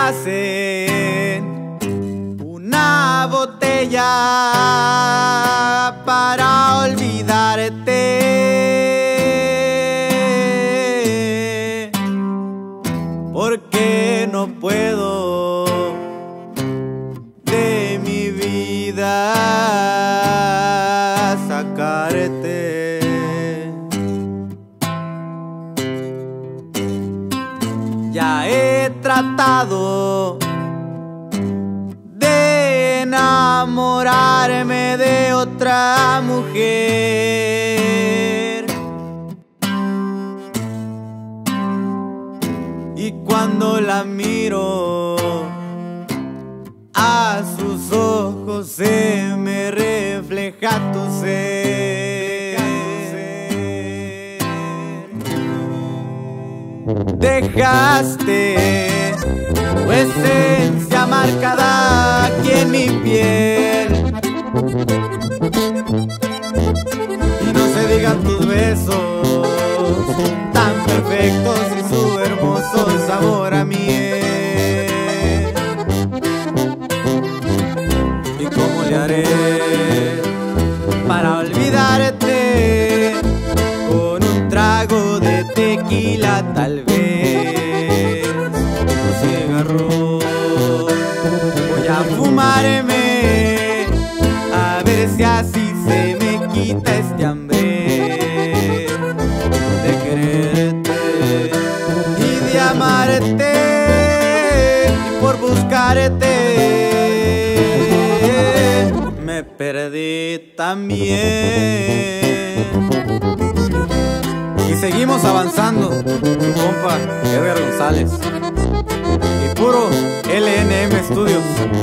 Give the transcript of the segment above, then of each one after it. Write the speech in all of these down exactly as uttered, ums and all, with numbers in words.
hacen una botella para olvidarte, porque no puedo de mi vida sacarte. Ya he tratado de enamorarme de otra mujer, y cuando la miro a sus ojos se me refleja tu ser. Dejaste tu esencia marcada aquí en mi piel, y no se digan tus besos tan perfectos y su hermoso sabor a miel. ¿Y cómo le haré para olvidarte? Con un trago de tequila tal vez, un cigarro voy a fumarme, a ver si así se me quita este hambre de quererte y de amarte, y por buscarte me perdí también. Y seguimos avanzando, su compa Edgar González y puro L N M Studios.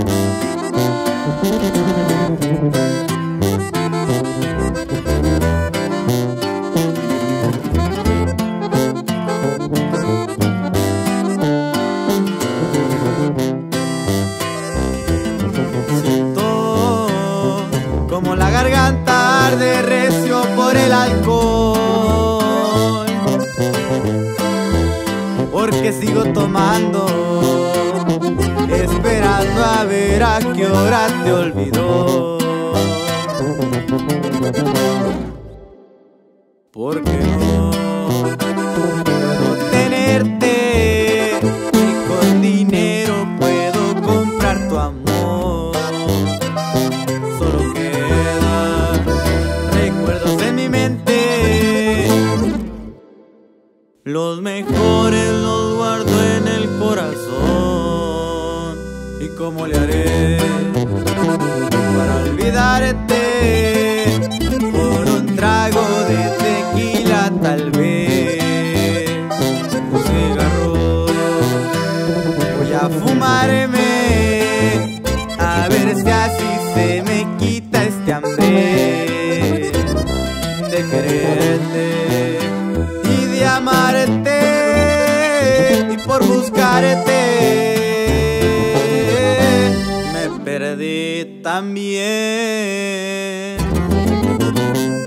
Siento como la garganta arde recio por el alcohol, porque sigo tomando, esperando a ver a qué hora te olvidó. Porque no puedo tenerte, y con dinero puedo comprar tu amor. Solo quedan recuerdos en mi mente, los mejores los guardo en el corazón. ¿Y cómo le haré para olvidarte? Por un trago de tequila tal vez, un cigarro voy a fumarme, a ver si así se me quita este hambre de quererte y de amarte, y por buscarte me perdí también.